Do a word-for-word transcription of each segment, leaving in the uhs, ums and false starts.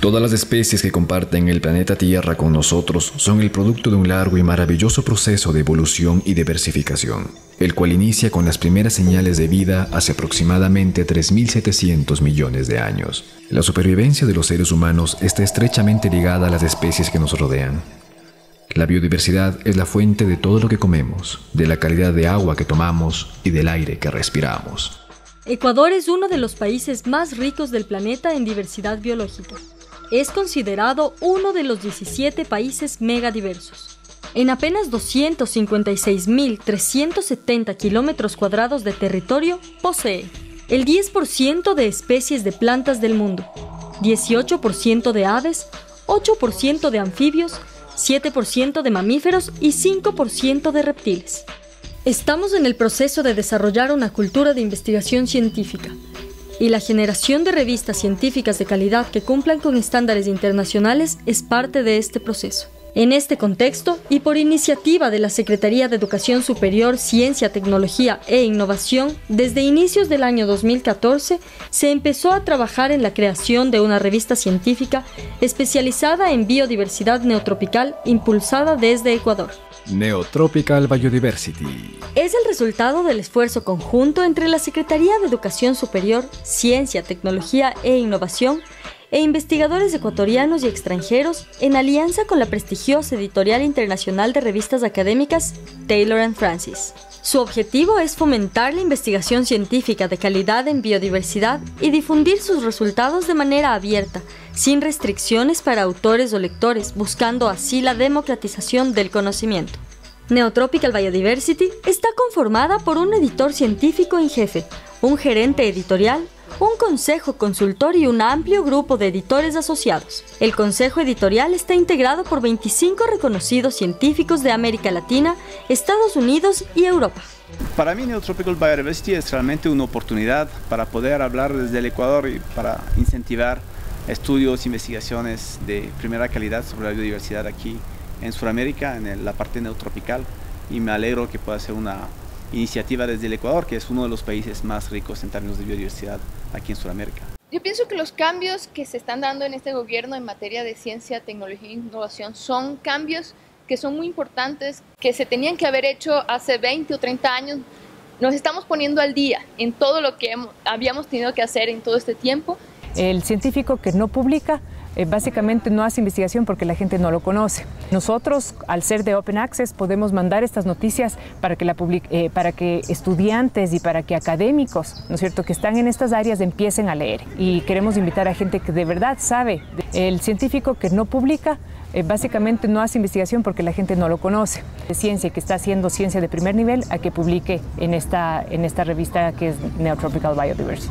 Todas las especies que comparten el planeta Tierra con nosotros son el producto de un largo y maravilloso proceso de evolución y diversificación, el cual inicia con las primeras señales de vida hace aproximadamente tres mil setecientos millones de años. La supervivencia de los seres humanos está estrechamente ligada a las especies que nos rodean. La biodiversidad es la fuente de todo lo que comemos, de la calidad de agua que tomamos y del aire que respiramos. Ecuador es uno de los países más ricos del planeta en diversidad biológica. Es considerado uno de los diecisiete países megadiversos. En apenas doscientos cincuenta y seis mil trescientos setenta kilómetros cuadrados de territorio, posee el diez por ciento de especies de plantas del mundo, dieciocho por ciento de aves, ocho por ciento de anfibios, siete por ciento de mamíferos y cinco por ciento de reptiles. Estamos en el proceso de desarrollar una cultura de investigación científica, y la generación de revistas científicas de calidad que cumplan con estándares internacionales es parte de este proceso. En este contexto, y por iniciativa de la Secretaría de Educación Superior, Ciencia, Tecnología e Innovación, desde inicios del año dos mil catorce se empezó a trabajar en la creación de una revista científica especializada en biodiversidad neotropical impulsada desde Ecuador. Neotropical Biodiversity. Es el resultado del esfuerzo conjunto entre la Secretaría de Educación Superior, Ciencia, Tecnología e Innovación e investigadores ecuatorianos y extranjeros en alianza con la prestigiosa editorial internacional de revistas académicas Taylor and Francis. Su objetivo es fomentar la investigación científica de calidad en biodiversidad y difundir sus resultados de manera abierta, sin restricciones para autores o lectores, buscando así la democratización del conocimiento. Neotropical Biodiversity está conformada por un editor científico en jefe, un gerente editorial, un consejo consultor y un amplio grupo de editores asociados. El consejo editorial está integrado por veinticinco reconocidos científicos de América Latina, Estados Unidos y Europa. Para mí Neotropical Biodiversity es realmente una oportunidad para poder hablar desde el Ecuador y para incentivar estudios, investigaciones de primera calidad sobre la biodiversidad aquí en Sudamérica, en la parte neotropical, y me alegro que pueda ser una iniciativa desde el Ecuador, que es uno de los países más ricos en términos de biodiversidad aquí en Sudamérica. Yo pienso que los cambios que se están dando en este gobierno en materia de ciencia, tecnología e innovación son cambios que son muy importantes, que se tenían que haber hecho hace veinte o treinta años. Nos estamos poniendo al día en todo lo que hemos, habíamos tenido que hacer en todo este tiempo. El científico que no publica eh, básicamente no hace investigación porque la gente no lo conoce. Nosotros, al ser de Open Access, podemos mandar estas noticias para que, la public eh, para que estudiantes y para que académicos, ¿no es cierto?, que están en estas áreas empiecen a leer. Y queremos invitar a gente que de verdad sabe. El científico que no publica eh, básicamente no hace investigación porque la gente no lo conoce. De ciencia, que está haciendo ciencia de primer nivel, a que publique en esta, en esta revista que es Neotropical Biodiversity.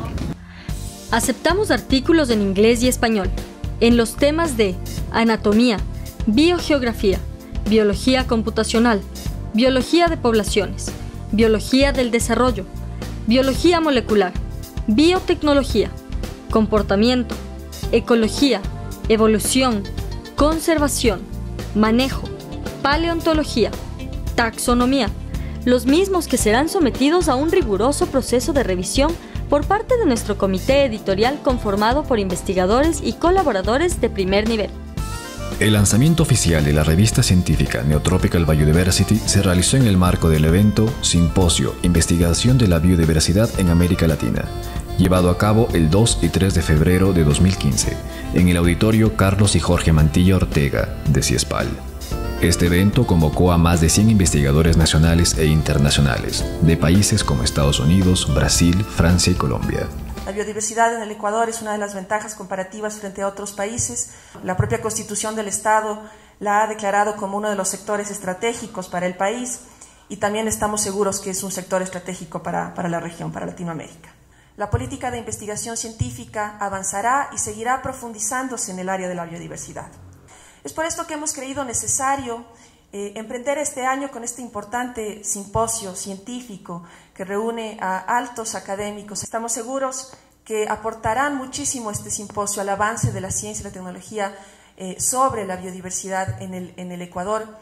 Aceptamos artículos en inglés y español, en los temas de anatomía, biogeografía, biología computacional, biología de poblaciones, biología del desarrollo, biología molecular, biotecnología, comportamiento, ecología, evolución, conservación, manejo, paleontología, taxonomía, los mismos que serán sometidos a un riguroso proceso de revisión por parte de nuestro comité editorial conformado por investigadores y colaboradores de primer nivel. El lanzamiento oficial de la revista científica Neotropical Biodiversity se realizó en el marco del evento Simposio Investigación de la Biodiversidad en América Latina, llevado a cabo el dos y tres de febrero de dos mil quince, en el auditorio Carlos y Jorge Mantilla Ortega de CIESPAL. Este evento convocó a más de cien investigadores nacionales e internacionales, de países como Estados Unidos, Brasil, Francia y Colombia. La biodiversidad en el Ecuador es una de las ventajas comparativas frente a otros países. La propia Constitución del Estado la ha declarado como uno de los sectores estratégicos para el país y también estamos seguros que es un sector estratégico para, para la región, para Latinoamérica. La política de investigación científica avanzará y seguirá profundizándose en el área de la biodiversidad. Es por esto que hemos creído necesario eh, emprender este año con este importante simposio científico que reúne a altos académicos. Estamos seguros que aportarán muchísimo este simposio al avance de la ciencia y la tecnología eh, sobre la biodiversidad en el, en el Ecuador,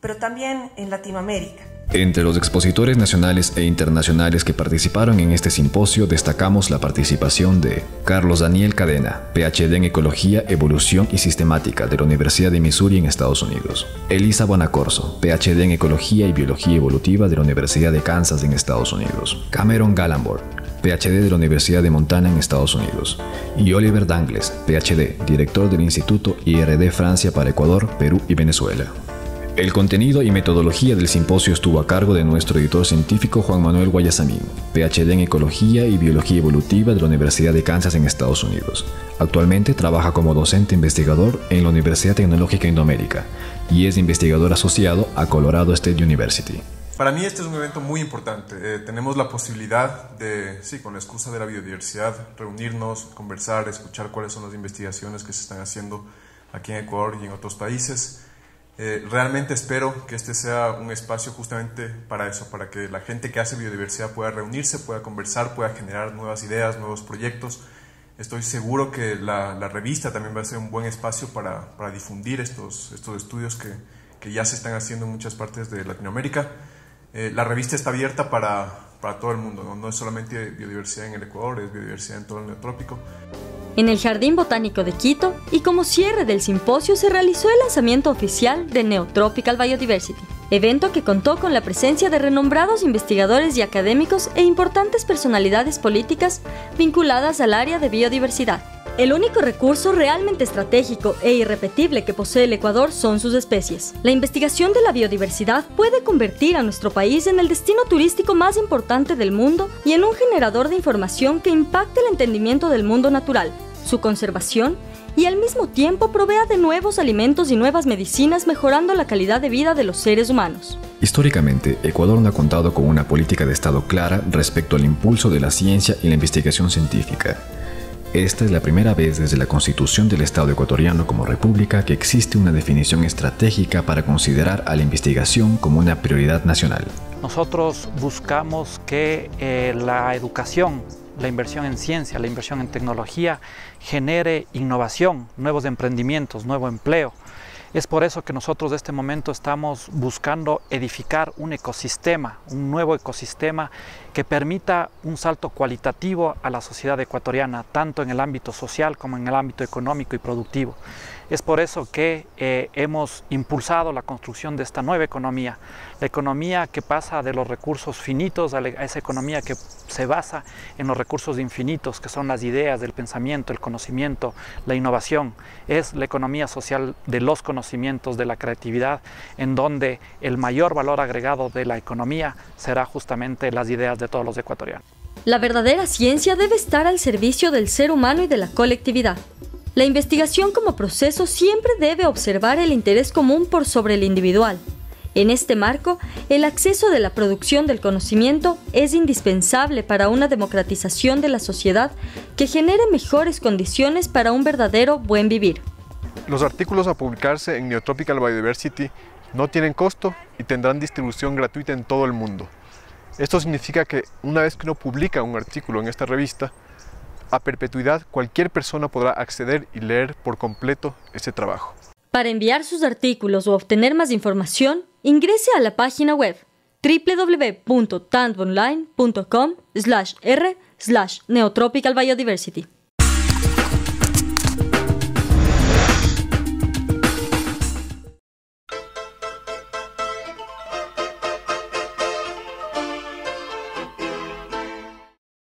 pero también en Latinoamérica. Entre los expositores nacionales e internacionales que participaron en este simposio destacamos la participación de Carlos Daniel Cadena, P H D en Ecología, Evolución y Sistemática de la Universidad de Missouri en Estados Unidos; Elisa Bonacorso, P H D en Ecología y Biología Evolutiva de la Universidad de Kansas en Estados Unidos; Cameron Galambor, P H D de la Universidad de Montana en Estados Unidos; y Oliver Dangles, P H D, director del Instituto I R D Francia para Ecuador, Perú y Venezuela. El contenido y metodología del simposio estuvo a cargo de nuestro editor científico Juan Manuel Guayasamín, P H D en Ecología y Biología Evolutiva de la Universidad de Kansas en Estados Unidos. Actualmente trabaja como docente investigador en la Universidad Tecnológica Indoamérica y es investigador asociado a Colorado State University. Para mí este es un evento muy importante. Eh, tenemos la posibilidad de, sí, con la excusa de la biodiversidad, reunirnos, conversar, escuchar cuáles son las investigaciones que se están haciendo aquí en Ecuador y en otros países. Eh, realmente espero que este sea un espacio justamente para eso, para que la gente que hace biodiversidad pueda reunirse, pueda conversar, pueda generar nuevas ideas, nuevos proyectos. Estoy seguro que la, la revista también va a ser un buen espacio para, para difundir estos, estos estudios que, que ya se están haciendo en muchas partes de Latinoamérica. Eh, la revista está abierta para, para todo el mundo, ¿no? No es solamente biodiversidad en el Ecuador, es biodiversidad en todo el Neotrópico. En el Jardín Botánico de Quito, y como cierre del simposio, se realizó el lanzamiento oficial de Neotropical Biodiversity, evento que contó con la presencia de renombrados investigadores y académicos e importantes personalidades políticas vinculadas al área de biodiversidad. El único recurso realmente estratégico e irrepetible que posee el Ecuador son sus especies. La investigación de la biodiversidad puede convertir a nuestro país en el destino turístico más importante del mundo y en un generador de información que impacte el entendimiento del mundo natural, su conservación y al mismo tiempo provea de nuevos alimentos y nuevas medicinas, mejorando la calidad de vida de los seres humanos. Históricamente, Ecuador no ha contado con una política de Estado clara respecto al impulso de la ciencia y la investigación científica. Esta es la primera vez desde la Constitución del Estado ecuatoriano como República que existe una definición estratégica para considerar a la investigación como una prioridad nacional. Nosotros buscamos que eh, la educación, la inversión en ciencia, la inversión en tecnología genere innovación, nuevos emprendimientos, nuevo empleo. Es por eso que nosotros en este momento estamos buscando edificar un ecosistema, un nuevo ecosistema que permita un salto cualitativo a la sociedad ecuatoriana, tanto en el ámbito social como en el ámbito económico y productivo. Es por eso que eh, hemos impulsado la construcción de esta nueva economía, la economía que pasa de los recursos finitos a, a esa economía que se basa en los recursos infinitos, que son las ideas, el pensamiento, el conocimiento, la innovación. Es la economía social de los conocimientos, de la creatividad, en donde el mayor valor agregado de la economía será justamente las ideas de todos los ecuatorianos. La verdadera ciencia debe estar al servicio del ser humano y de la colectividad. La investigación como proceso siempre debe observar el interés común por sobre el individual. En este marco, el acceso de la producción del conocimiento es indispensable para una democratización de la sociedad que genere mejores condiciones para un verdadero buen vivir. Los artículos a publicarse en Neotropical Biodiversity no tienen costo y tendrán distribución gratuita en todo el mundo. Esto significa que una vez que uno publica un artículo en esta revista, a perpetuidad cualquier persona podrá acceder y leer por completo ese trabajo. Para enviar sus artículos o obtener más información, ingrese a la página web w w w punto tandbonline punto com slash r slash neotropical biodiversity.